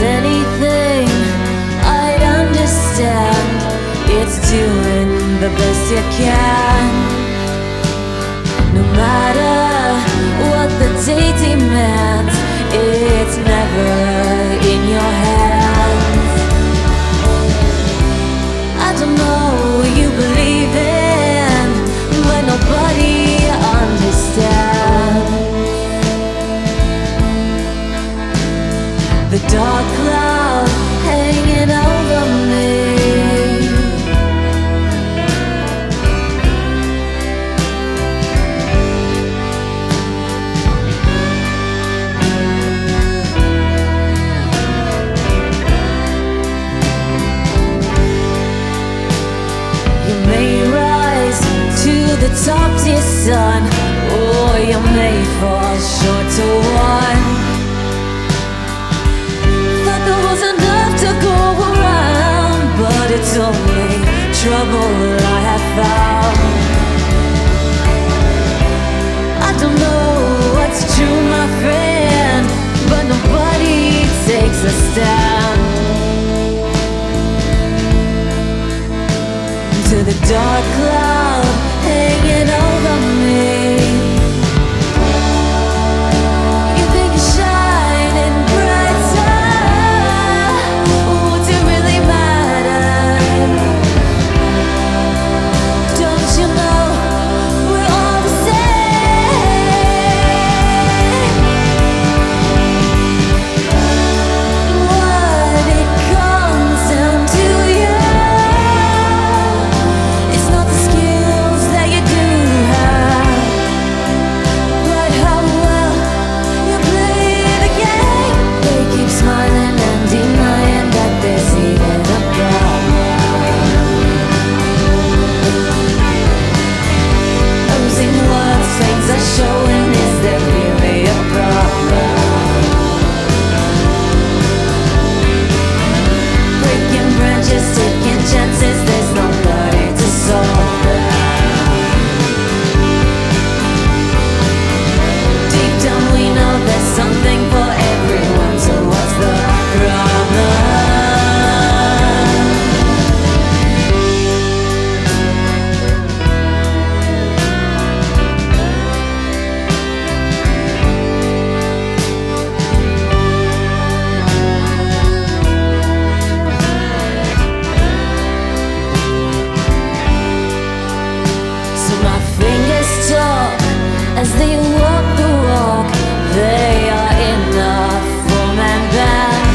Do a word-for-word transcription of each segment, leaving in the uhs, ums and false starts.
anything, I'd understand. It's doing the best you can. No matter what the day demands, it's never in your hands. I don't know what you believe in, but nobody understands. The dark cloud hanging over me, the top, dear son, or you may fall short to one. Thought there was enough to go around, but it's only trouble I have found. I don't know what's true, my friend, but nobody takes a stand. To the dark cloud hanging over me, you think you're shining brighter. What's it really matter? Don't you know we're all the same? What it comes down to, you, it's not the skills that you do have, but how well you play the game. They keep smiling and denying that there's even a problem. Losing what things are showing, is there really a problem? Breaking branches, taking chances, there's nobody to solve that. Deep down we know there's something for everyone, so what's the problem? So my fingers talk as they walk the walk. They are enough for man band.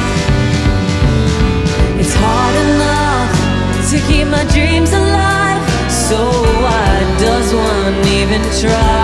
It's hard enough to keep my dreams alive, so why does one even try?